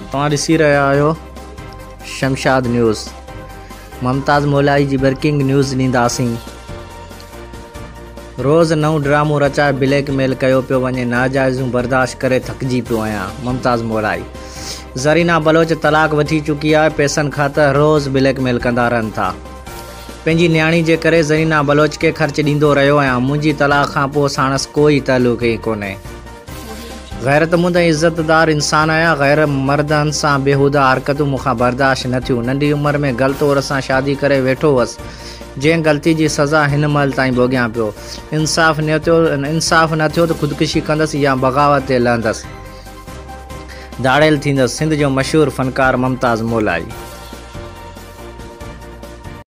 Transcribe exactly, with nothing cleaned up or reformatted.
तव्हां ॾिसी रहिया आहियो शमशाद न्यूज़। मुमताज़ मोलाई जी ब्रेकिंग न्यूज़ ॾींदासीं। रोज़ नओं ड्रामो रचाए ब्लैकमेल कयो पियो वञे, नाजाइज़ूं बर्दाश्त करे थकिजी पियो आहियां। मुमताज़ मोलाई। ज़रीना बलोच तलाक वठी चुकी आहे, पैसनि ख़ातिर रोज़ ब्लैकमेल कंदा रहनि था। पंहिंजी न्याणी जे करे ज़रीना बलोच खे ख़र्च ॾींदो रहियो आहियां। मुंहिंजी तलाक खां पोइ साणसि कोई तालुक़ ई कोन्हे। गैरतमंद ऐं इज़तदार इंसान आहियां। गैर मर्दनि सां बेहूदा हरकतूं मूंखां बर्दाश्त न थियूं। नंढी उमिरि में ग़लति तौर सां शादी करे वेठो हुअसि, जंहिं ग़लती जी सज़ा हिन महिल ताईं भोॻियां पियो। इंसाफ़ न थियो इंसाफ़ न थियो त ख़ुदकुशी कंदसि या बग़ावत ते लहंदसि, दाड़ियल थींदसि। सिंध जो मशहूरु फ़नकार मुमताज़ मोलाई।